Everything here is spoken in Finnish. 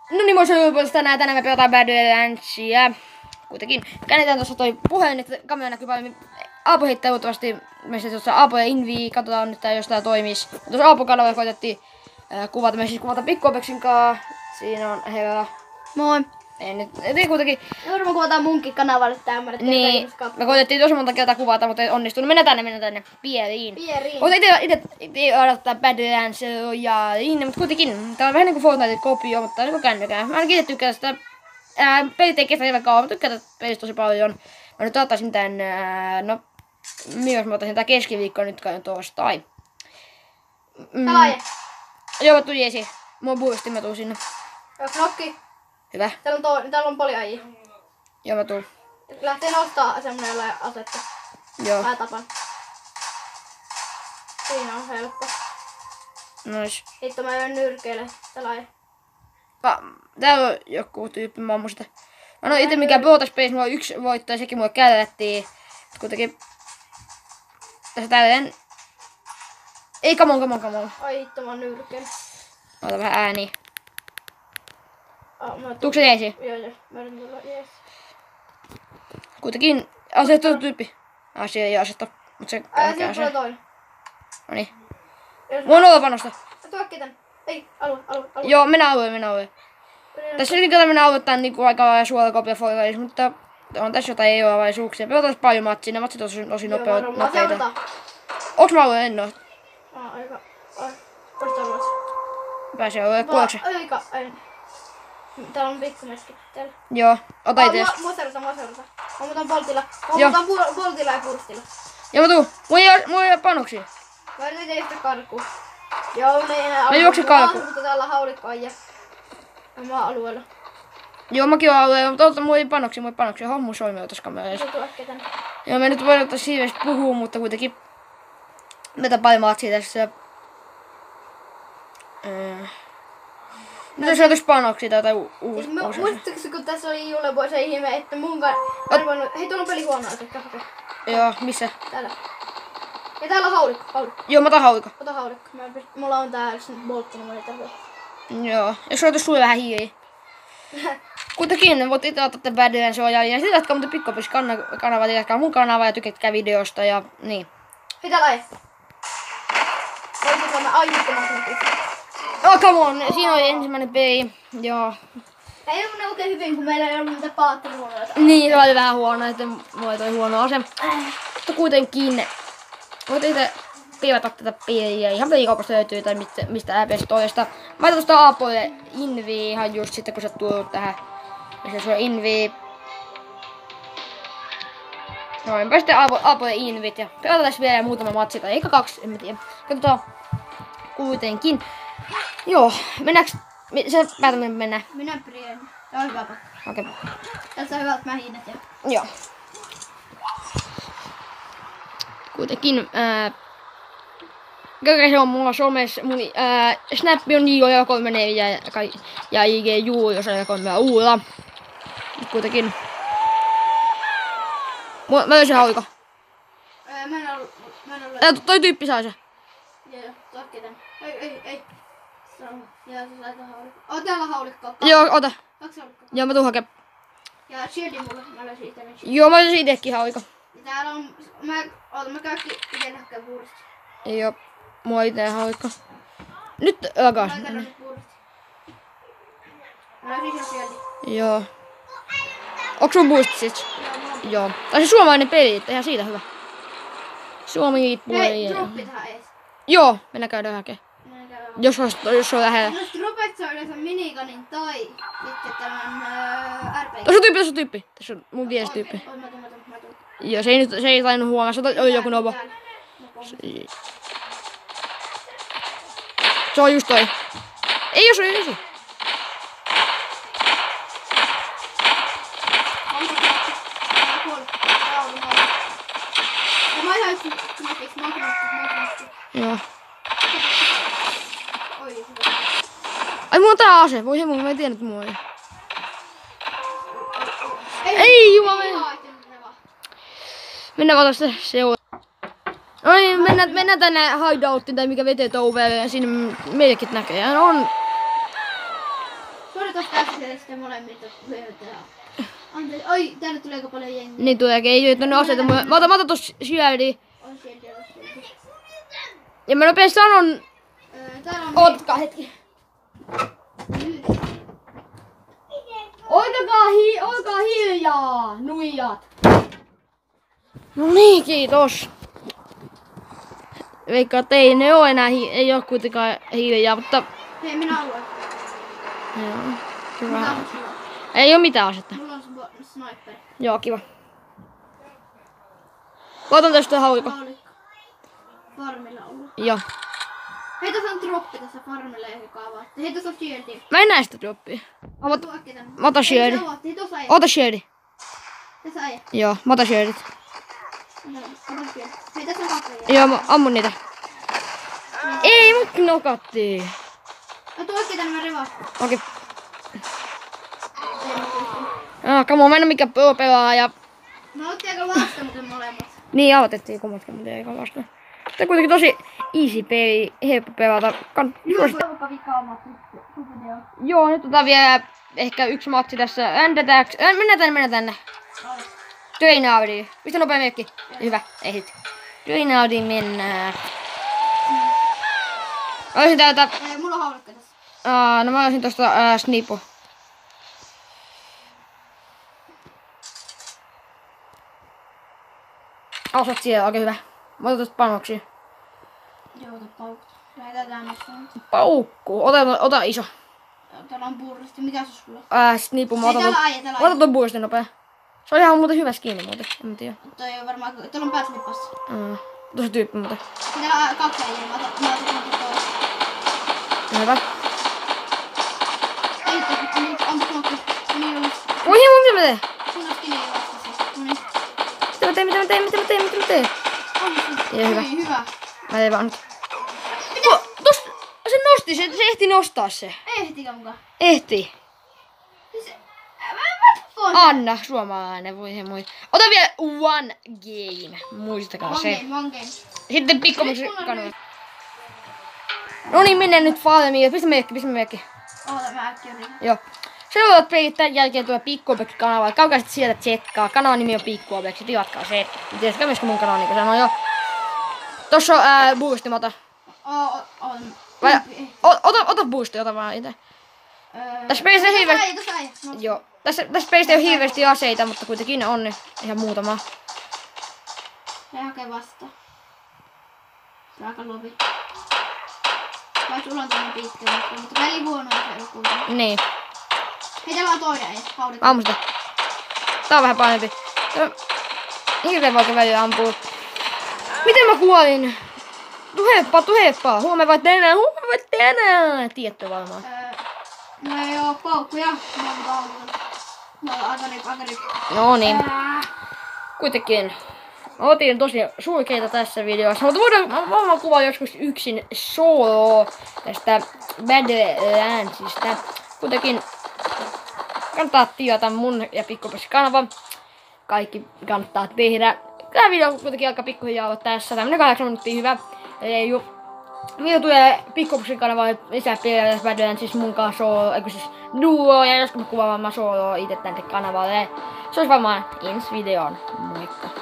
No niin, moi tänään me pelataan Badlandsia. Kuitenkin käännetään tuossa toi puhelin, että kamera näkyy paljon. Aapo heittää luultavasti meissä tuossa Aapo ja Invi. Katsotaan nyt jos tää toimis. Tuossa Aapo-kanavalla koitettiin kuvata. Me siis kuvata Pikkuopeksin kaa. Siinä on herra. Moi. Ei kuitenkin. Joudun me kuvataan munkin kanavalle tämmönen. Niin. Me koitettiin tosi monta kertaa kuvata, mutta ei onnistunut. Mennään tänne. Pieriin. Mutta ite odottaa Badlands Royalein, mutta kuitenkin. Tää on vähän niinku Fortnite-kopio, mutta on niinku kännykää. Mä ainakin itse tykkään sitä. Pelit ei kestä hyvän kauan, mä tykkään tästä pelistä tosi paljon. Mä nyt ottaisin tän, milloin mä ottaisin tää keskiviikko nyt kai on torstai. Joo, mä tuun jeesi. Mua buusti, mä tuun sinne. Knokki. Hyvä. Täällä on paljon äijä. Joo, mä tuun. Lähtee nostaa semmonen jollain asetta. Joo. Mä tapan. Siinä on helppo. Nois. Hitto mä yön nyrkeille. Täällä on joku tyyppi, mä ammun sitä. Mä en oo ite mikään Botaspace, mulla on yksi voittaja, sekin mulle källättiin. Kuitenkin. Tässä tälleen. Ei, come on. Ai hitto, mä oon nyrkeille. Ota vähän ääniä. Tuuko se jeesi? Joo. Mä yritän tulla jees. Kuitenkin asettu tyyppi. Asia ei asetta. Mut se siinä tulee toinen. Noniin. Mulla on panosta. Tuokki tän. Ei, alue. Joo, mennään alueen. Tässä nyt mennään alueen tän niinku aika suolakopia foilaisi, mutta on tässä jotain eroavaisuuksia. Pelataan paljon matsia, ne matsit on tosi nopeita. Onks mä alueen? En oo. Aika. Pääsee alueen, kuoleksä? Ei. Täällä on pikkumeski täällä. Joo, ota ite. Mua seurataan. Mä otan voltilla ja kurstilla. Joo, mä tuun. Mulla ei oo panoksia. Mä yritän juosta karkuun. Joo, ne ei enää mä juoksen karkuun. Mutta täällä on haulikkoja. Mä oon alueella. Joo, mäkin oon alueella, mutta mulla ei panoksia. Hommu soimia tossa kamerassa. Joo, me nyt voidaan ottaa siiveistä puhua, mutta kuitenkin. Meitä paljon matsia tässä. Nyt on saatu panoksia tai uusi. Muistatko kun tässä oli juhlavuosi se ihme, että hei, tuolla on pelihuono, otatko hakea? Joo, missä? Täällä. Ja täällä on haulikko. Joo, mä otan haulikko. Ota haulikko. Mulla on täällä boltti, niin mä olin täällä. Joo, jos olet sulle vähän hiiriä. Kuitenkin voit itse ottaa tämän Badlands Royalein ja sitten jatkaa muuten Pikkuopeksin kanavaa, jatkaa mun kanavaa ja tykkäätkää videosta ja niin. Hei, täällä aje. Voisinko mä aiuttamassa? Oh, come on, siinä oli ensimmäinen peli. Joo. Ei ollut ne oikein hyvin, kun meillä ei ollut niitä paattiruonoja. Niin, se oli vähän huono, että mulla toi huono asema. Mutta kuitenkin voit itse piivata tätä peliä. Ihan pelikaupasta löytyy tai mistä ääpeistä toista. Mä laitan tosta Aapoille Invi ihan just sitten kun sä tulet tähän. Ja se on Invi. Noinpä sitten Aapoille Invit ja pelataan tässä vielä muutama matsi tai eikä kaksi, en mä tiedä. Katsotaan kuitenkin. Joo, mennäänkö? Sä päätämme mennä. Minä Brienne. Tää on hyvä pakka. Okei. Tässä on hyvät mähinät ja... Joo. Kuitenkin se on mulla somessa. Mun Snappi on JO34 ja IG Juu, jos on 3 Ulla. Kuitenkin. Mä löysin haulikko. Mä en ollut... Toi tyyppi sai se. Joo, tuokki tän. Ei. Ja sä sait haulikko. Täällä haulikko. Joo, ota. 2 haulikkoa. Joo, mä tuun hakee. Ja shieldi mulle, mä löysin itselleen shieldi. Joo, mä löysin itekin haulikko. Ja täällä on... Mä käykin itelle hakee puhdista. Joo, mulla on ite haulikko. Nyt alkaa. Mä käyn nyt puhdista. Mä löysin shieldi. Joo. Onks sun boostit sit? Joo. Tai se suomalainen peli, että ihan siitä hyvä. Suomi-lippua. Hei, droppi tähän ees. Joo, mennään käydään hakee. Jos on lähellä. Jos dropet saa yleensä minigunin tai sitten tämän RPG. Tässä on tyyppi. Tässä on mun viesti tyyppi. Mä tuun. Joo, se ei tainnut huomaa. Se oli joku nobo. Se on just toi. Ei jos on ysi. Joo. Ai mulla on tää ase. Voi hemmo, mä en tiennyt, että mulla oli. Ei jumala. Mennään vaan tästä seuraavaan. No niin, mennään tänne hideouttiin tai mikä vetee touveelle ja siinä meillekin näköjään on. tosta äsken sitten molemmilta hyödytään. Anteeksi, oi, tänne tulee aika paljon jengiä. Niin tuleekin, ei ole tonne aseita. Mä otan tossa shieldi. On sieltä. Ja mä nopeasti sanon... Täällä on... Ootkaa hetki. Olkaa hiljaa, nuijat. No niin, kiitos. Veikkaa, että ei ne oo enää, ei oo kuitenkaan hiljaa, mutta... Hei, minä haluan. Joo, hyvä. Ei oo mitään asetta. Mulla on sniper. Joo, kiva. Otan tästä haulikko. Farmilla ollut. Joo. Hei, tässä on droppi tässä farmilla ja kaavaa. Hei, tässä on shieldi. Mä en näe sitä droppia. Mä otan shieldi. Hei, tuossa äijä. Ota shieldi. Tässä äijä. Joo, mä otan shieldit. Ota shieldi. Hei, tässä on kaksi. Joo, mä ammun niitä. Ei, mut nokattiin. No tuo oikein tänne mä revastan. Okei. Come on, mä en oo mikään pelaaja. Me otettiin aika vasta, mutta molemmat. Niin, aloitettiin kummatkin, mutta ei vasta. Tämä on kuitenkin tosi easy peli, helppo pelata. Joo, nyt otetaan vielä ehkä yksi matsi tässä. Mennään tänne. Trainaudiin. Pistä nopea merkki. Hyvä, ei hit. Trainaudiin mennään. Olisin täältä... Mulla on haulikka tässä. No mä olisin tosta snipu. Osat siellä, oikein hyvä. Mä otan tosta panoksia. Joo, ota paukut. Lähetään mistä nyt. Paukku. Ota iso. Täällä on burristi. Mikä se sulla? Snipu. Mä Ei, otan täällä äijä, täällä Ota tuon burristin nopea. Se on ihan muuten hyvä skinni muuten. En mä tiedä. Toi on varmaan... Täällä on pääslippassa. Tosi tyyppi muuten. Täällä on kaksi äijää. Mä otan toi. Hyvä. Ei, ampu knokki. Oi hieman, mitä mä teen? Siinä on skini vastassa. Noniin. Mitä mä teen? Ei, hyvä. Hyvä. Mä tein vaan nyt. Tosta, se nosti, se ehti nostaa se. Ehtikö mukaan? Ehti. Anna, suomalainen, voi he moi. Ota vielä one game, muistakaa se. One game. Sitten pikkomuksen kanava. No niin, mennään nyt valmiin. Pistä merkki. Oota, mä äkkiä yritän. Joo. Seuraavat pelit tämän jälkeen tulee Pikkuopeksi kanavalla. Kaukaa sitten sieltä tsekkaa. Kanavan nimi on Pikkuopeksi. Tilatkaa se. Tiedätkö myöskin mun kanava, niin kuin sanoin jo. Tossa on boosti, mä otan. Ota boosti, ota vaan itse. Tässä pelissä ei hirveästi... Joo. Tässä pelissä ei ole hirveästi aseita, mutta kuitenkin on ihan muutama. Se hakee vastaan. Se on aika lovi. Vaikka sulla on tämmönen pitkä, mutta peli huono on se joku. Niin. Hei, täällä on toinen äijä. Haulikko. Ammu sitä. Tää on vähän pahempi. Hirveen vaikka välillä ampuu. Miten mä kuolin? Tuheppaa. Huomenna vai tänään. Tiedätte varmaan. No ei oo paukkuja. Mä oon agari. No niin. Kuitenkin. Otin tosi surkeita tässä videossa, mutta voidaan kuvaa joskus yksin solo tästä Badlandsista. Kuitenkin kannattaa tilata mun ja Pikkuopeksen kanava. Kaikki kannattaa tehdä. Tää video on kuitenkin aika pikkuhiljaa olla tässä. Tämmönen 8 minuuttia hyvä. Video tulee Pikkuopeksen kanavalle lisää pelejä Badlandsissa mun kanssa solo, eikö siis duo, ja joskus mä kuvaan mä solo itse tänne kanavalle. Se olisi varmaan ensi videon. Moikka!